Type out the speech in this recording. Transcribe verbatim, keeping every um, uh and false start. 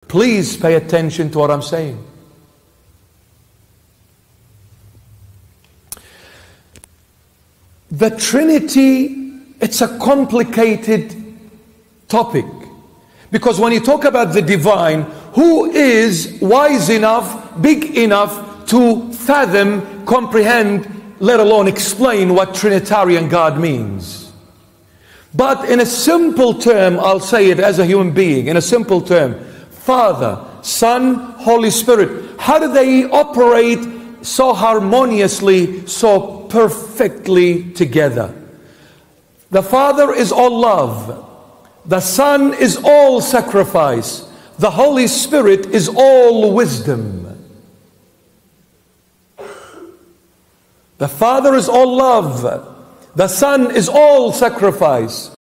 Please pay attention to what I'm saying. The Trinity, it's a complicated topic. Because when you talk about the divine, who is wise enough, big enough to fathom, comprehend, let alone explain what Trinitarian God means? But in a simple term, I'll say it as a human being, in a simple term, Father, Son, Holy Spirit, how do they operate so harmoniously, so perfectly together? The Father is all love. The Son is all sacrifice. The Holy Spirit is all wisdom. The Father is all love. The Son is all sacrifice.